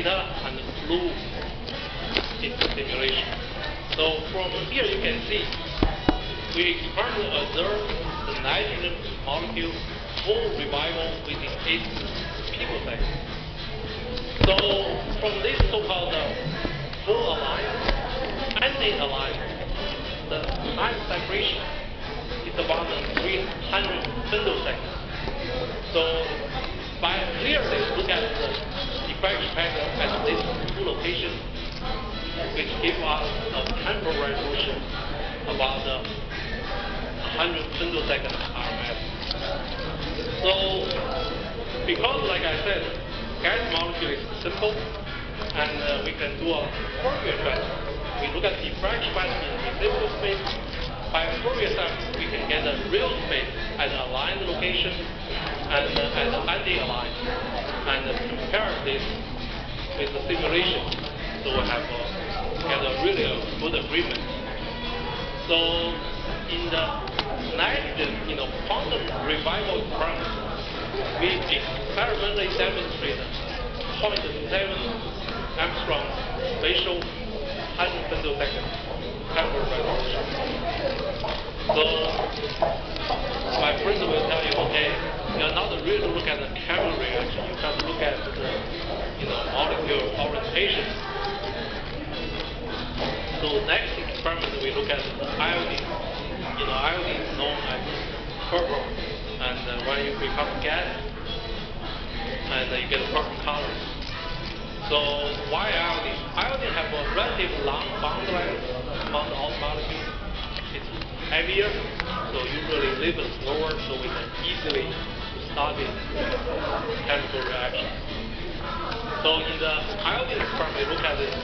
beta and blue is the simulation. So from here you can see we experimentally observe the nitrogen molecule full revival within 8 picoseconds. So from this so-called full aligned, anti-aligned, the time separation is about 300 femtoseconds. So by clearly look at the diffraction pattern at these two locations, which give us a temporal resolution about 100 femtoseconds RMS. So because, like I said, gas molecule is simple, and we can do a Fourier transform. We look at diffraction pattern in residual space. By Fourier transform, we can get a real space at an aligned location and at an anti-aligned, and compare this with the simulation. So we have get a really good agreement. So in the nitrogen, quantum revival experiment, we experimentally demonstrated 0.7 angstrom spatial 100 femtosecond temporal resolution. So my friend will tell you, okay, you're not really look at the chemical reaction, you have to look at the molecule orientation. So next experiment we look at the iodine. Iodine is known as purple, and when you become gas, and you get a purple color. So why iodine? Iodine have a relatively long bond length among all molecules. It's heavier, so usually leave it slower, so we can easily study chemical reactions. So in the iodine experiment, we look at this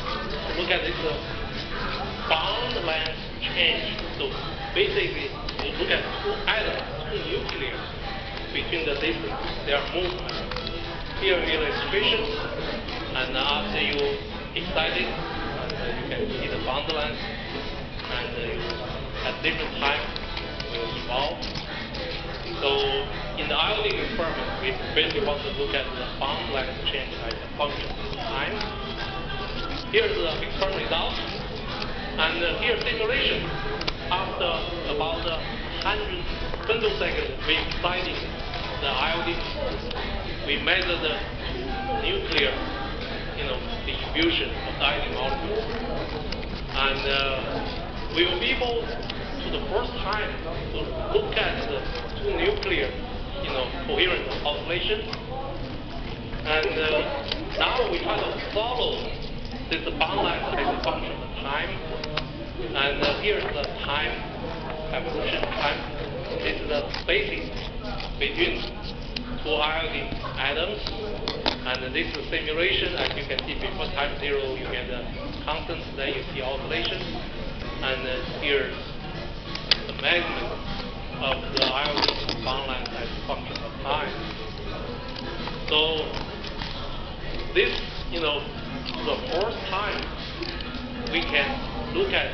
bond length change. So basically, you look at two atoms, two nucleus between the distance, their movement. Here illustration, and after you excite it, you can see the bond length, and at different time will evolve. So in the iodine experiment, we basically want to look at the bond length change as a function of time. Here's the experiment result, and here's simulation. After about 100 femtoseconds, we excited the iodine. We measure the nuclear, distribution of the iodine molecule, and we will be able to the first time to look at the two nuclear, coherent oscillation. And now we try to follow this bond length as a function of time. And here's the time evolution time. This is the spacing between two iodine atoms. And this is simulation. As you can see, before time 0, you get the constant, then you see oscillation. And here's the measurement of the iodine bond length as a function of time. So this, the first time we can look at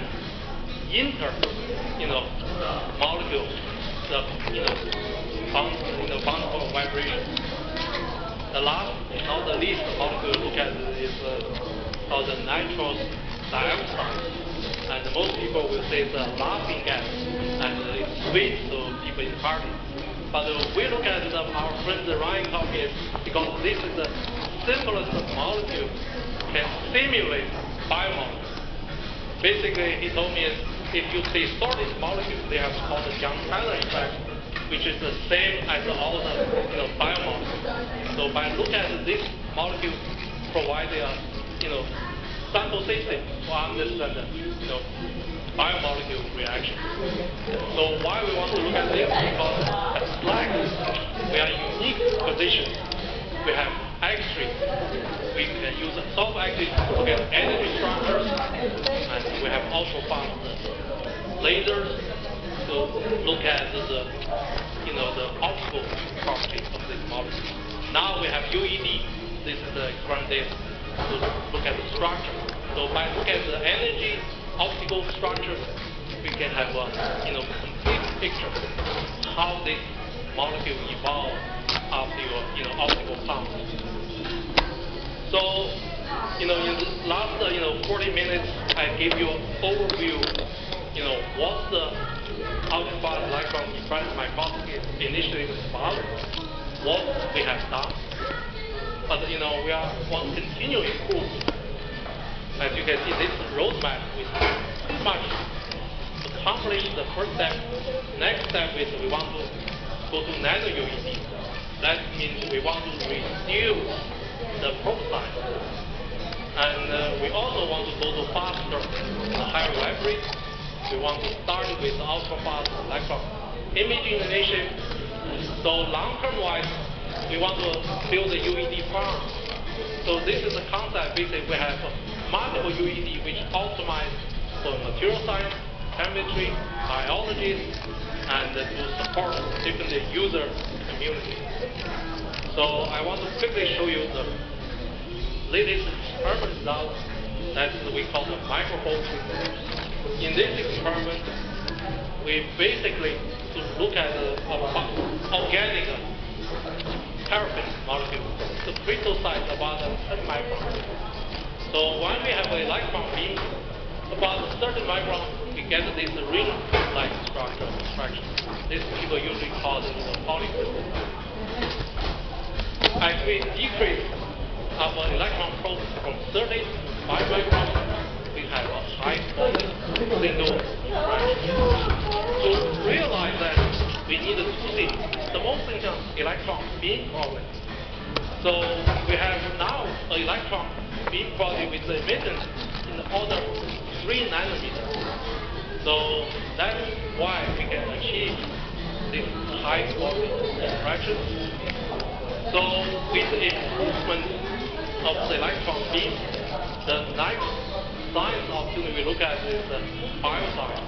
molecule, the bond vibration. The last, not the least molecule we look at is called the nitrous dioxide. And most people will say it's a laughing gas, and it's sweet, so people in party. But we look at our friend Ryan Coffey because this is the simplest molecule can simulate biomolecules. Basically, he told me if you distort this molecule, they have called the Young-Tyler effect, which is the same as all the biomolecules. So by looking at this molecule, provide a sample system to understand the biomolecule reaction. So why we want to look at this? Because at SLAC, we are in a unique position. We have X-ray. We can use soft X-ray to look at energy structures, and we have ultrafast lasers to look at the optical properties of this molecule. Now we have UED. This is the experiment to look at the structure. So by looking at the energy, optical structure, we can have a complete picture how this molecule evolved after your optical pump. So In the last 40 minutes, I gave you an overview. What's the ultrafast electron diffraction microscopy initially was about, what we have done, but we want to continue to improve. As you can see, this roadmap is pretty much accomplished the first step. Next step is we want to go to nano UED. That means we want to reduce the probe size. And we also want to go to faster and higher library. We want to start with ultra-fast electron imaging initiative. So long-term wise, we want to build a UED farm. So this is the concept. Basically, we have multiple UED which optimize for material science, chemistry, biology, and to support different user community. So I want to quickly show you the latest experiment results that we call the microhole treatment. In this experiment, we basically look at organic paraffin molecule, the crystal size about 10 microns. So when we have an electron beam about 30 microns, we get this ring-like structure extraction. This people usually call it polycrystal. As we decrease our electron probe from 30 to 5 microns, we have a high quality single diffraction. To realize that we need to see the most important electron beam quality. So we have now an electron beam quality with the emission in the order 3 nanometers. So that's why we can achieve this high quality diffraction. So with the improvement of the electron beam, the next science opportunity we look at is bioscience.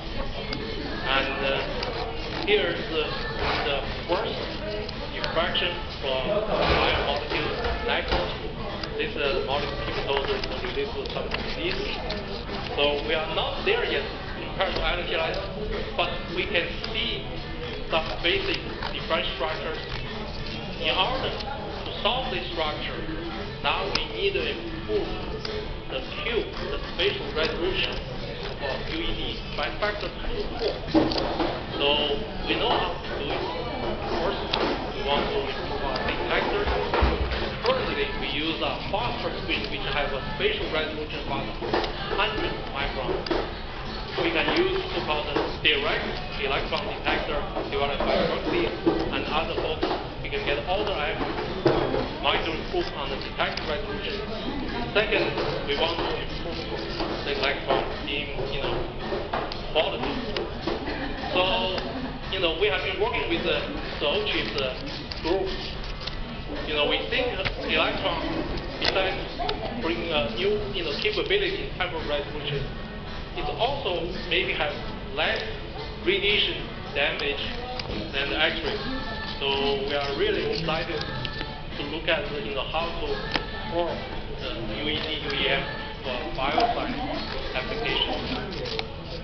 And here's the first diffraction from biomolecule network. This molecule people told is related to some disease. So we are not there yet compared to energy light, but we can see some basic differential structures. In order to solve this structure, now we need to improve the cube, the spatial resolution of UED by factor 2 to 4. So we know how to do it. First, we want to improve our detectors. Currently, we use a phosphor screen which has a spatial resolution of about 100 microns. We can use so-called direct electron detector developed by Berkeley and other folks. We can get all the molecule improve on the detector resolution. Second, we want to improve the electron beam, quality. So, we have been working with the Sochi's group. We think the electron, besides bringing a new, capability in temporal resolution, it also maybe has less radiation damage than the X-ray. So we are really excited to look at how to form the UED, UEM for bioscience applications.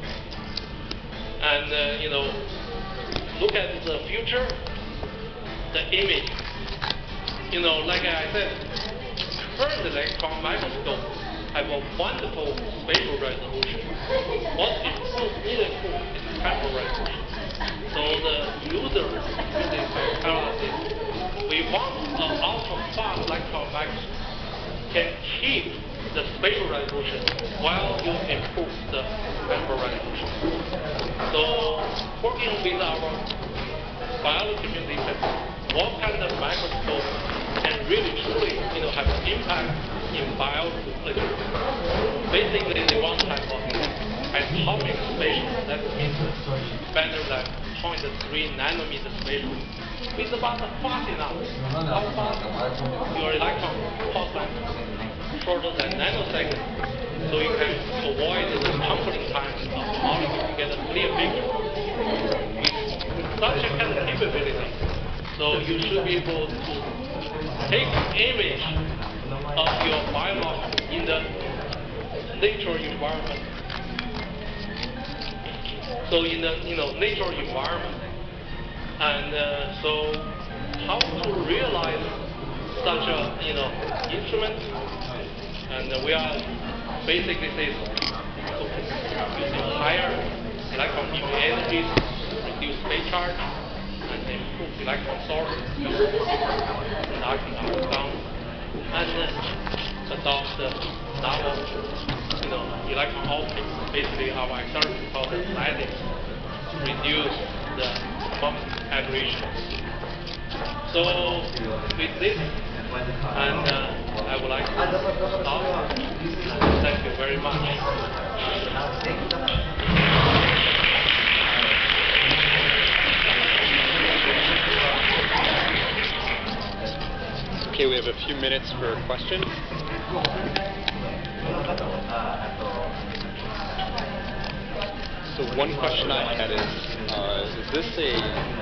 And look at the future, the image. Like I said, current electron microscope have a wonderful spatial resolution. What needs to improve is temporal resolution. So the user uses paralysis. We want an ultra-fast electron microscope can keep the spatial resolution while you improve the temporal resolution. So working with our biology community, what kind of microscope can really truly have an impact in biology? Basically, they want to have atomic spatial. That means better than 0.3 nanometer spatial. It's about fast enough. How fast your electron pulse length shorter than nanoseconds, so you can avoid the coupling time of the molecule to get a clear picture. With such a kind of capability, so you should be able to take image of your biomolecule in the natural environment. So in the natural environment, and so how to realize such a instrument? And we are basically so using higher electron beam energies, reduce phase charge, and improve electron source, conducting our sound, and adopt novel, electron optics. Basically, our experiment called Lattice to reduce the quantum aberrations. So with this, and I would like to stop. Thank you very much. Okay, we have a few minutes for questions. So one question I had is this a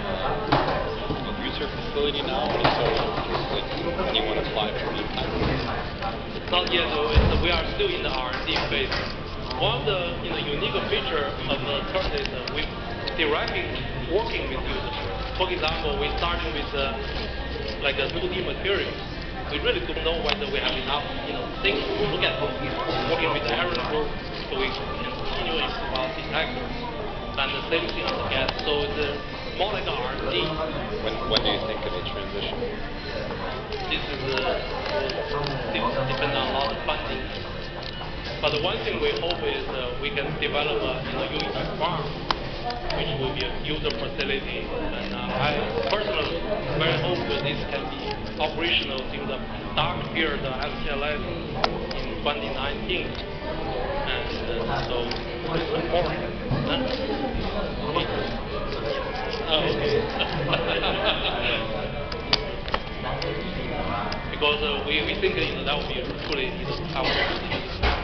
user facility now, or so like anyone apply for these kinds of things? Not yet, though. We are still in the R&D phase. One of the unique feature of the turret is we're directly working with users. For example, we started with like a 2D material. We really don't know whether we have enough things to look at. Working with the Aaron group, so we can continue improve our detectors. And the same thing on the gas. So it's more like an R&D. When do you think it will transition? This is depend on a lot of funding. But the one thing we hope is we can develop a UET farm, which will be a user facility. And I personally very hope that this can be operational during the dark period of STLS in 2019. And so it's important. Because we think that will be truly powerful.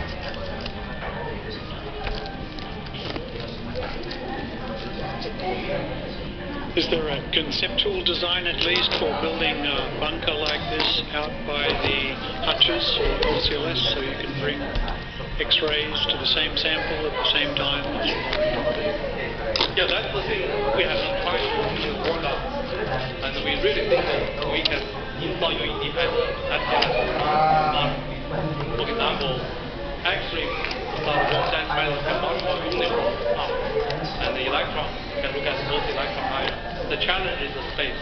Is there a conceptual design at least for building a bunker like this out by the hutches for LCLS so you can bring X-rays to the same sample at the same time? Yeah, that's the thing we have been trying to work on. And we really think that we can install UET at STLS. For example, X-ray can balance a much more uniform up, and the electron can look at both electron ions. The challenge is the space.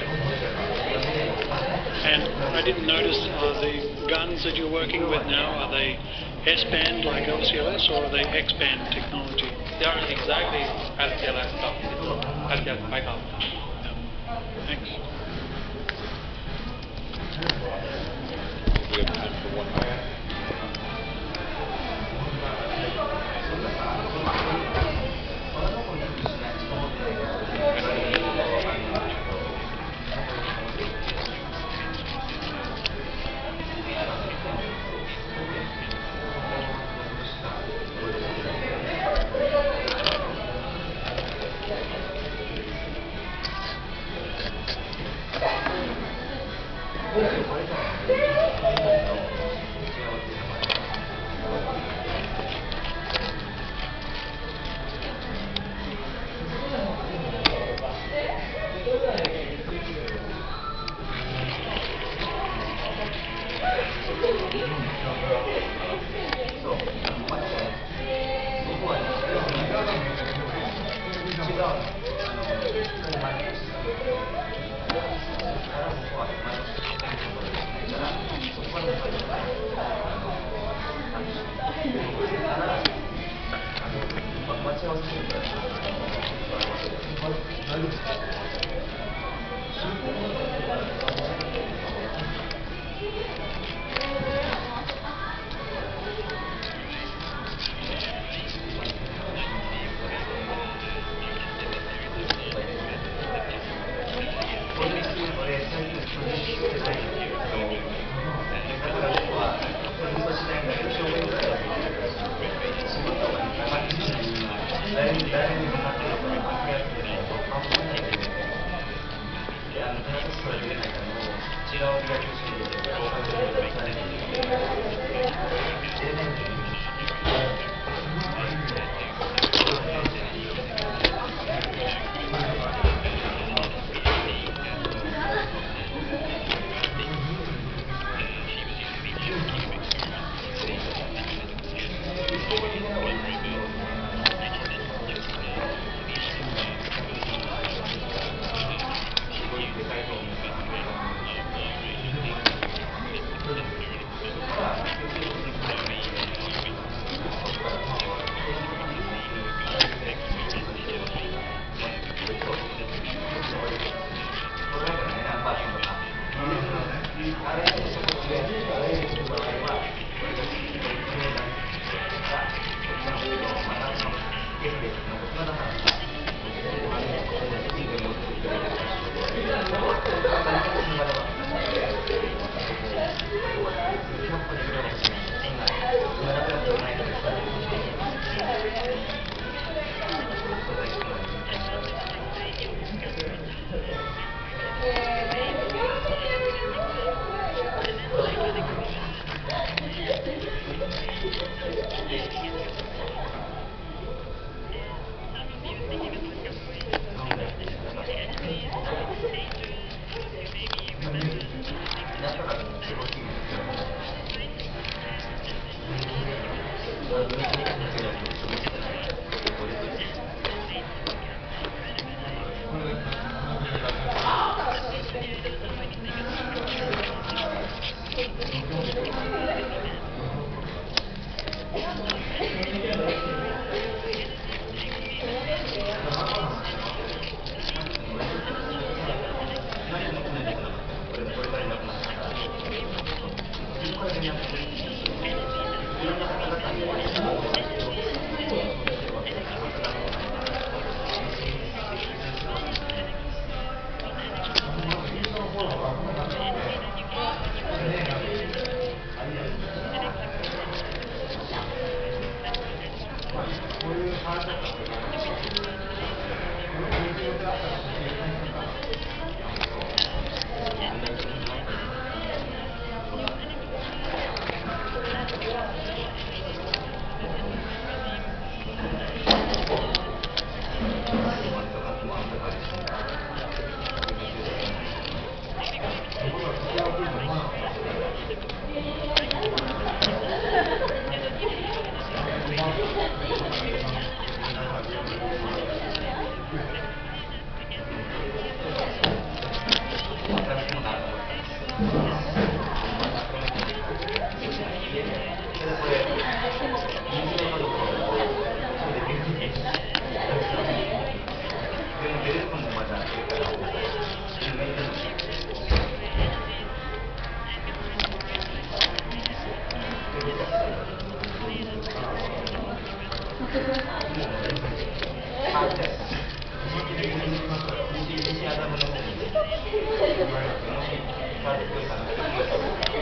And I didn't notice, are the guns that you're working with now, are they S-band like LCLS or are they X-band technology? They are exactly STLS stuff. STLS backup. Thanks. We have time for one more.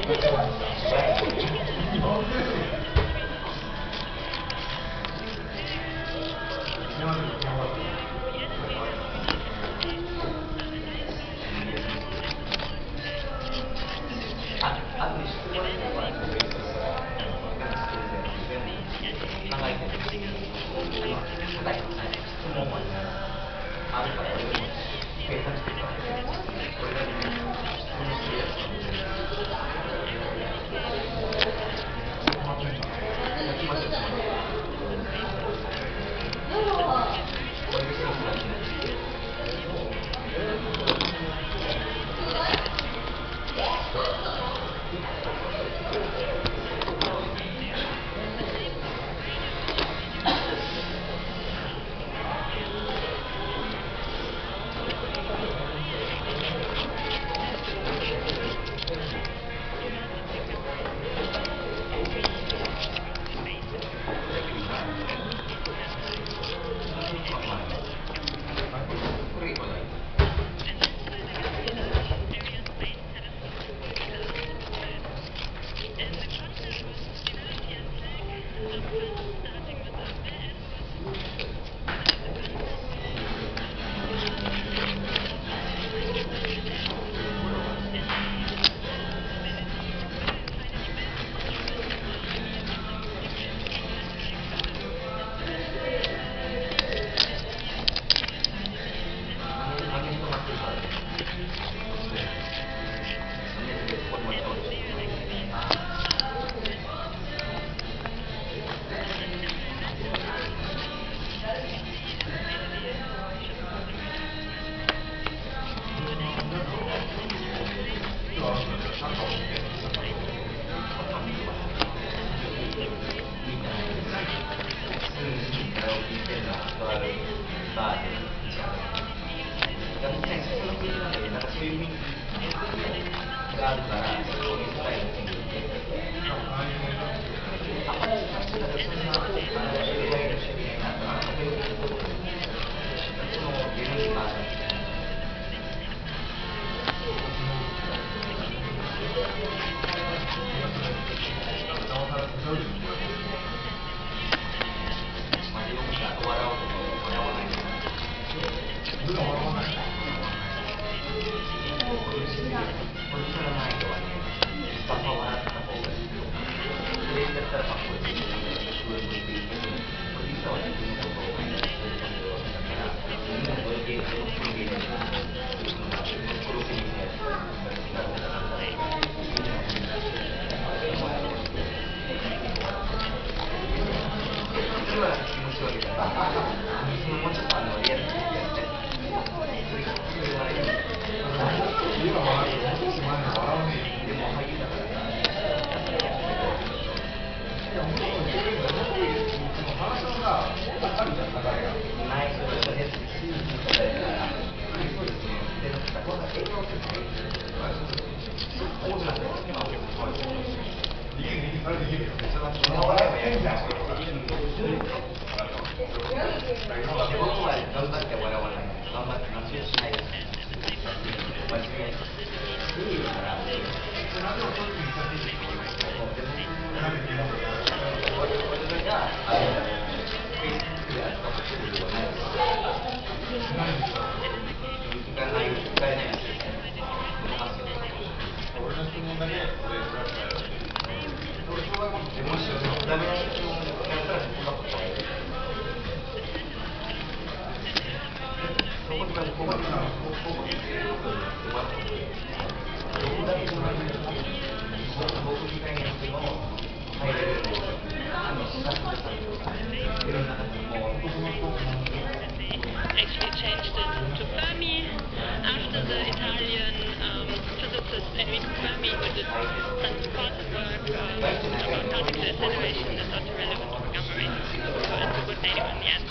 Actually changed it to Fermi after the Italian physicist Enrico Fermi, who did some important work about particle acceleration and not relevant to gamma rays, so it was anyone in the end.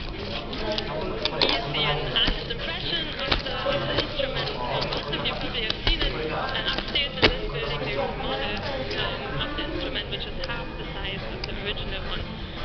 Here's the enhanced impression of the instrument. Most of you probably have seen it upstairs in this building. There is a model of the instrument which is half the size of the original one.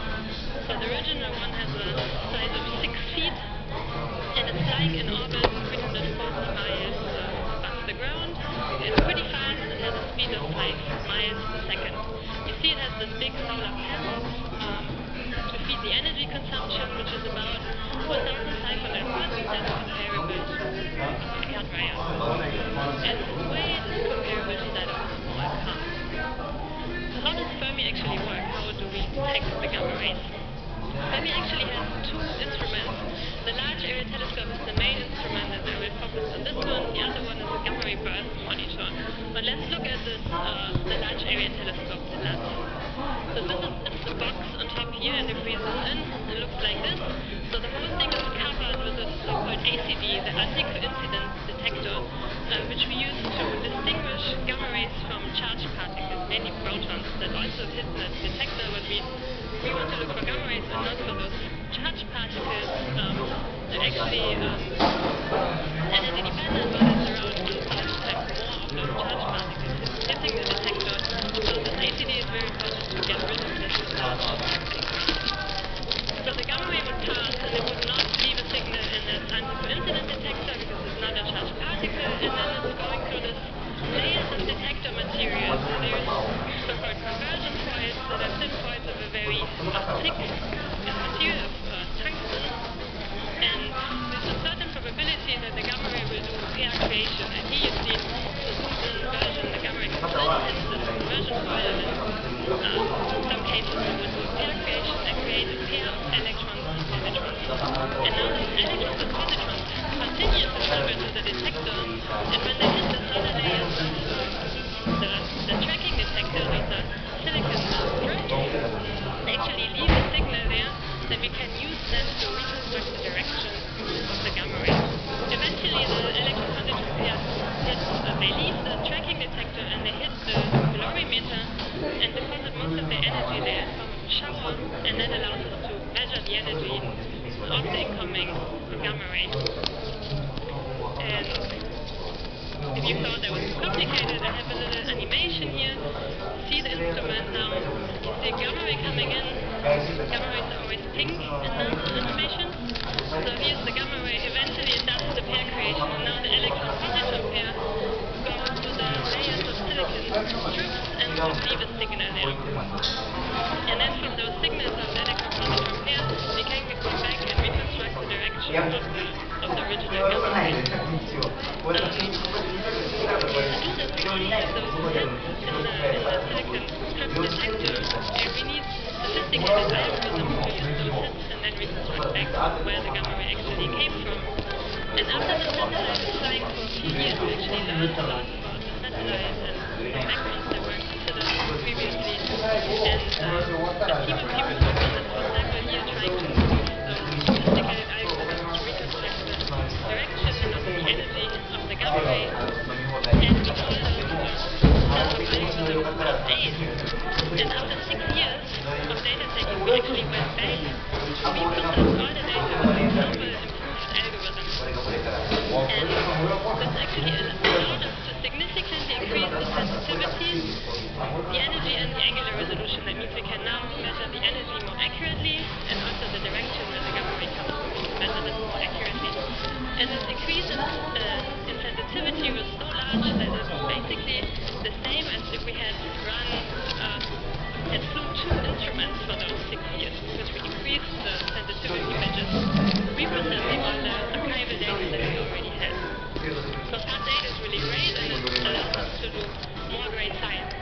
So the original one has a size of 6 feet, and it's flying in orbit 340 miles above the ground. It's pretty fast. has a speed of 5 miles per second. You see it has this big solar panel to feed the energy consumption, which is about 1,500 watts. That's comparable to a hairdryer. And its weight is comparable to that of a small car. So how does Fermi actually work? How do we detect the gamma rays? Fermi actually has two instruments. The Large Area Telescope is the main instrument, and I will focus on this one. The other one is a gamma ray burst monitor. But let's look at this, the Large Area Telescope, the LAT. So this is the box on top here, and if we zoom in, it looks like this. So the whole thing is covered with a so-called ACD, the anti-coincidence detector, which we use to distinguish gamma rays from charged particles, mainly protons, that also hit the detector, but we want to look for gamma rays and not for those charged particles. They're actually energy dependent, but it's around 1,000 times more of those charged particles hitting the detector. So this ACD is very important to get rid of this charge. So the gamma ray would pass and it would not leave a signal in this anti-coincidence detector because it's not a charged particle, and then it's going through this layers of detector material. So there's so-called conversion foils that are thin foils of a very thick material of tungsten, and there's a certain probability that the gamma ray will do pair creation. And here you see the zoomed-in version. The gamma ray comes in, hits this conversion foil, and in some cases it will do pair creation and create a pair of electrons and positrons. And now these electrons and positrons continue to travel to the detector, and when they hit the other layers of the tracking detector, those are silicon strips, they actually leave a signal there that we can use then to reconstruct the direction of the gamma ray. Eventually the electron-positron pairs they leave the tracking detector and they hit the colorimeter and deposit most of their energy there in form of a shower, and that allows us to measure the energy of the incoming gamma ray. And if you thought that was too complicated, I have a little animation here. See the instrument now. You see gamma ray coming in. Gamma rays are always pink in the animation. So here's the gamma ray. Eventually it does the pair creation, and now the electron-positron pair go to the layers of silicon strips and leave a signal there. And then from those signals of the electron-positron pair, we can go back and reconstruct the direction of the original gamma ray. We need sophisticated algorithms to use those hits and then reconstruct back where the gamma ray actually came from. And after the satellite was flying for a few years, we actually learned a lot about the satellite and the backgrounds that weren't considered previously. And a team of people worked on this for several years, trying to use those sophisticated algorithms to reconstruct the direction and also the energy of the gamma ray. And we call those and after 6 years of data taking, we actually went back. We processed all the data with a global improved algorithm. And this actually allowed us to significantly increase the sensitivity, the energy, and the angular resolution. That means we can now measure the energy more accurately and also the direction where the gamma ray comes from. We can measure this more accurately. And this increase in sensitivity was so large that it was basically the same as if we had flew 2 instruments for those 6 years, because we increased the sensitivity by just reprocessing all the archival data that we already had. So fast data is really great, and it allows us to do more great science.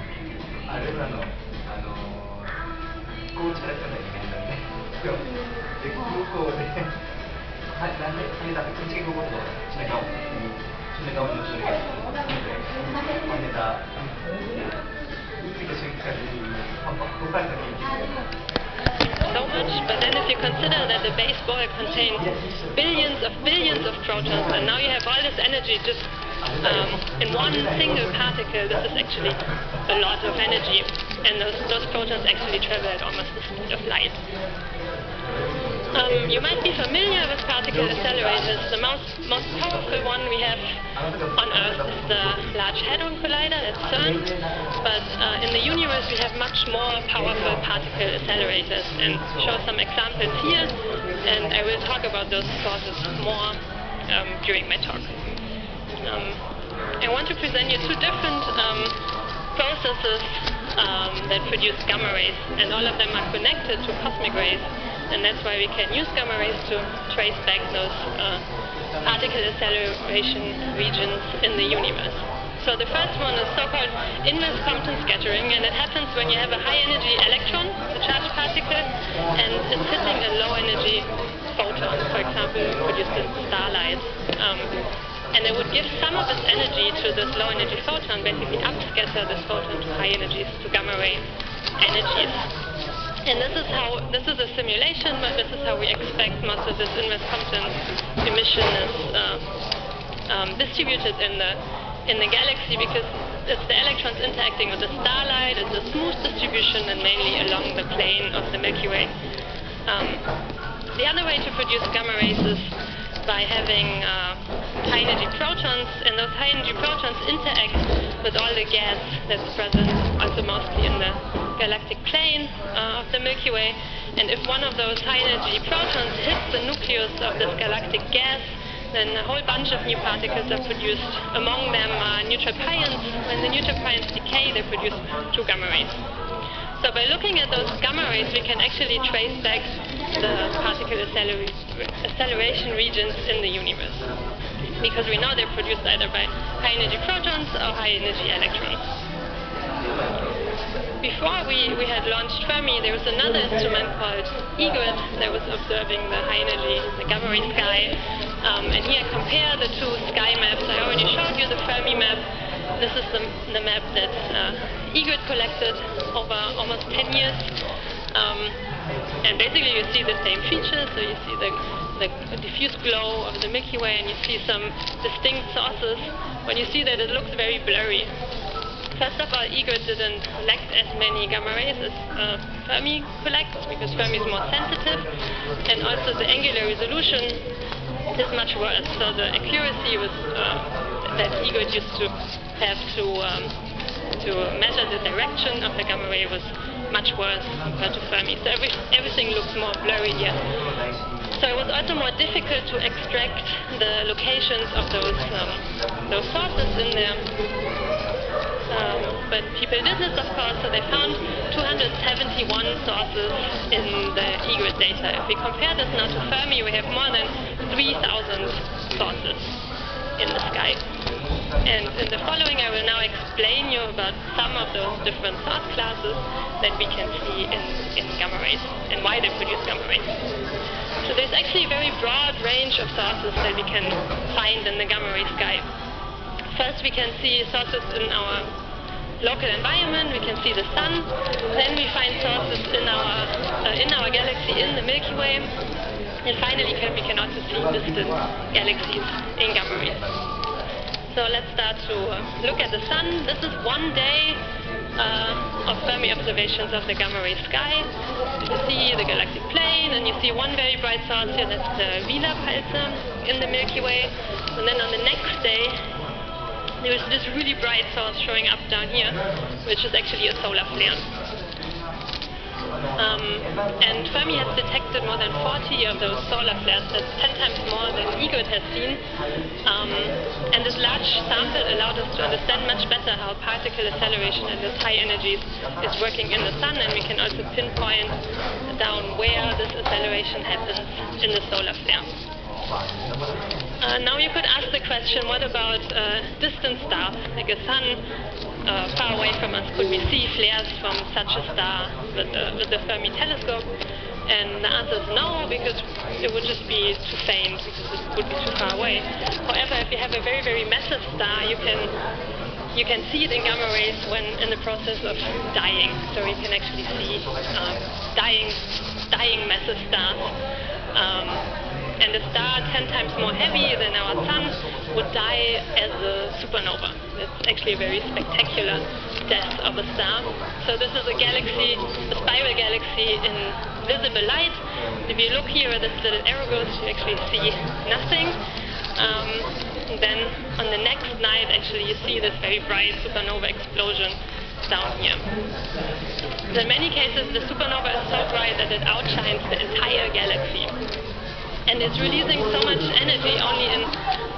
So much, but then if you consider that the base ball contains billions of protons, and now you have all this energy just in one single particle, this is actually a lot of energy, and those protons actually travel at almost the speed of light. You might be familiar with particle accelerators. The most powerful one we have on Earth is the Large Hadron Collider at CERN, but in the universe we have much more powerful particle accelerators, and show some examples here, and I will talk about those sources more during my talk. I want to present you two different processes that produce gamma rays, and all of them are connected to cosmic rays, and that's why we can use gamma rays to trace back those particle acceleration regions in the universe. So the first one is so-called inverse Compton scattering, and it happens when you have a high-energy electron, a charged particle, and it's hitting a low-energy photon, for example, produced in starlight. And it would give some of its energy to this low-energy photon, basically upscatter this photon to high energies, to gamma ray energies. And this is a simulation, but this is how we expect most of this inverse Compton emission is distributed in the galaxy, because it's the electrons interacting with the starlight. It's a smooth distribution and mainly along the plane of the Milky Way. The other way to produce gamma rays is by having high energy protons, and those high energy protons interact with all the gas that's present, also mostly in the galactic plane of the Milky Way. And if one of those high energy protons hits the nucleus of this galactic gas, then a whole bunch of new particles are produced. Among them are neutral pions. When the neutral pions decay, they produce two gamma rays. So by looking at those gamma rays, we can actually trace back the particle acceleration regions in the universe, because we know they're produced either by high energy protons or high energy electrons. Before we had launched Fermi, there was another instrument called EGRET that was observing the high energy, the gamma ray sky. And here I compare the two sky maps. I already showed you the Fermi map. This is the map that EGRET collected over almost 10 years. And basically you see the same features. So you see the diffuse glow of the Milky Way, and you see some distinct sources. When you see that, it looks very blurry. First of all, EGRET didn't collect as many gamma rays as Fermi collects, because Fermi is more sensitive, and also the angular resolution is much worse. So the accuracy was that EGRET used to have to measure the direction of the gamma ray was much worse compared to Fermi. So everything looks more blurry here. So it was also more difficult to extract the locations of those sources in there. But people did this, of course, so they found 271 sources in the EGRET data. If we compare this now to Fermi, we have more than 3,000 sources in the sky. And in the following, I will now explain you about some of those different source classes that we can see in gamma rays, and why they produce gamma rays. So there's actually a very broad range of sources that we can find in the gamma ray sky. First, we can see sources in our local environment. We can see the sun. Then we find sources in our galaxy, in the Milky Way. And finally, we can also see distant galaxies in gamma rays. So let's start to look at the sun. This is one day of Fermi observations of the gamma ray sky. You see the galactic plane, and you see one very bright source here. That's the Vela pulsar in the Milky Way. And then on the next day, there is this really bright source showing up down here, which is actually a solar flare. And Fermi has detected more than 40 of those solar flares. That's 10 times more than EGRET has seen. And this large sample allowed us to understand much better how particle acceleration at those high energies is working in the sun, and we can also pinpoint down where this acceleration happens in the solar flare. Now you could ask the question, what about distant stars, like a sun far away from us? Could we see flares from such a star with the Fermi telescope? And the answer is no, because it would just be too faint, because it would be too far away. However, if you have a very, very massive star, you can see it in gamma rays when in the process of dying. So you can actually see dying massive stars. And a star 10 times more heavy than our sun would die as a supernova. It's actually a very spectacular death of a star. So this is a galaxy, a spiral galaxy in visible light. If you look here where this little arrow goes, you actually see nothing. Then on the next night, actually, you see this very bright supernova explosion down here. In many cases, the supernova is so bright that it outshines the entire galaxy. And it's releasing so much energy only in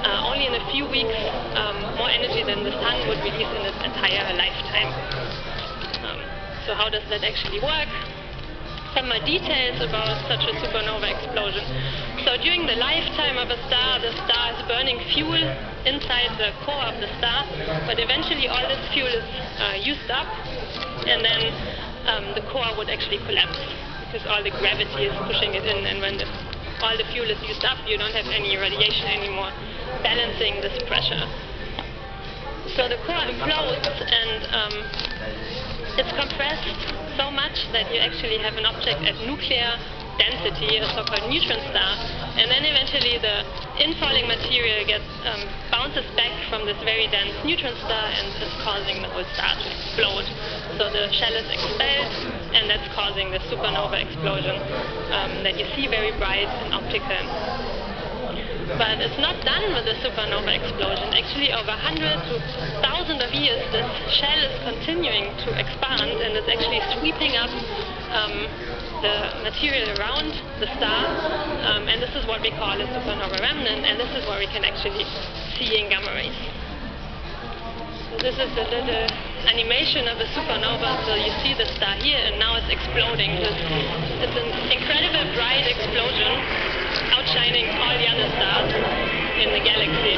only in a few weeks more energy than the sun would release in its entire lifetime. So how does that actually work? Some more details about such a supernova explosion. So during the lifetime of a star is burning fuel inside the core of the star, but eventually all this fuel is used up, and then the core would actually collapse because all the gravity is pushing it in, and when all the fuel is used up, you don't have any radiation anymore balancing this pressure. So the core implodes, and it's compressed so much that you actually have an object at nuclear density, a so-called neutron star, and then eventually the infalling material bounces back from this very dense neutron star and is causing the whole star to explode. So the shell is expelled, and that's causing the supernova explosion that you see very bright and optical. But it's not done with the supernova explosion. Actually, over hundreds to thousands of years, this shell is continuing to expand, and it's actually sweeping up the material around the star, and this is what we call a supernova remnant, and this is what we can actually see in gamma rays. So this is a little animation of a supernova. So you see the star here, and now it's exploding. It's an incredible bright explosion, outshining all the other stars in the galaxy.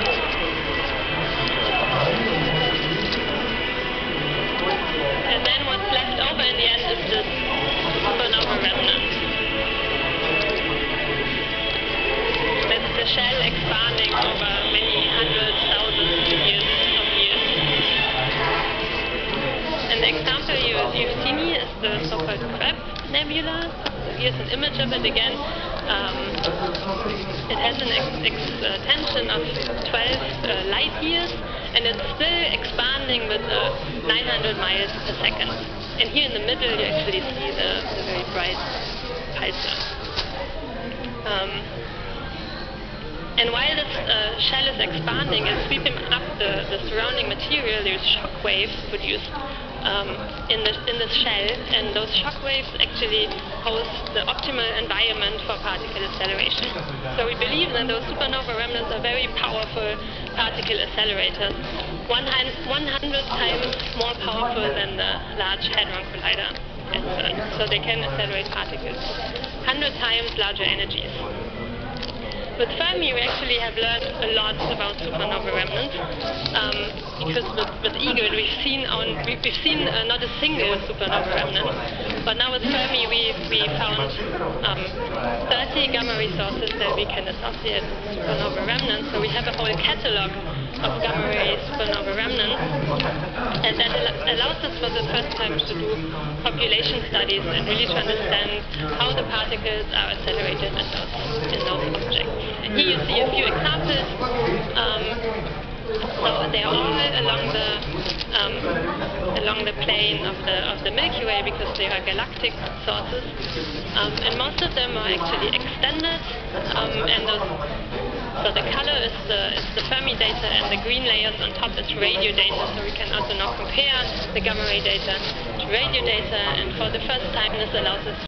And then what's left over in the end is this supernova remnant. That's the shell expanding over many hundreds, thousands of years. And the example you've seen here is the so-called Crab Nebula. Here's an image of it again. It has an extension of 12 light years, and it's still expanding with 900 miles per second. And here in the middle you actually see the very bright pulsar. And while this shell is expanding and sweeping up the surrounding material, there's shock waves produced in this shell, and those shock waves actually host the optimal environment for particle acceleration. So we believe that those supernova remnants are very powerful particle accelerators, 100 times more powerful than the Large Hadron Collider at CERN. So they can accelerate particles 100 times larger energies. With Fermi, we actually have learned a lot about supernova remnants, because with Eagle we've seen not a single supernova remnant, but now with Fermi we found 30 gamma ray sources that we can associate with supernova remnants. So we have a whole catalog of gamma ray supernova remnants, and that allows us for the first time to do population studies and really to understand how the particles are accelerated in those objects. And here you see a few examples. So they are all along the plane of the Milky Way because they are galactic sources, and most of them are actually extended. So the color is the Fermi data, and the green layers on top is radio data. So we can also now compare the gamma ray data to radio data, and for the first time this allows us